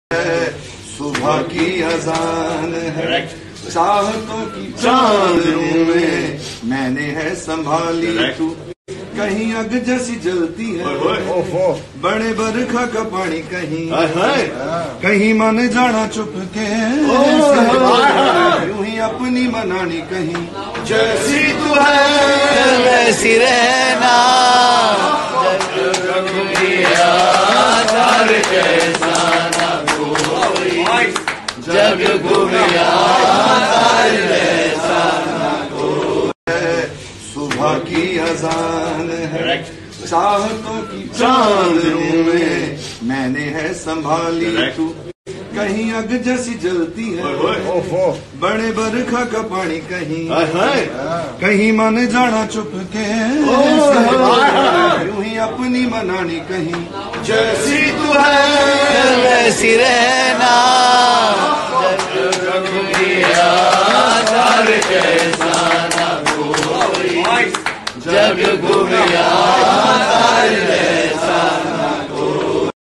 सुबह की अजान है, चाहतों की चांदनी में मैंने है संभाली तू, कहीं अग जैसी जलती है, बड़े बरखा का पानी कहीं कहीं मन जाना चुप के, यूं ही अपनी मनानी कहीं, जैसी तू है वैसी रहना, जग घूमिया जैसा ना कोई। सुबह की अजान है, चाहतों की चांदनी में मैंने है संभाली तू, कहीं अग जैसी जलती है, बड़े बरखा का पानी कहीं कहीं मन जाना चुप के, यूं ही अपनी मनानी कहीं, जैसी तू है वैसी रहना, जग घूमिया जैसा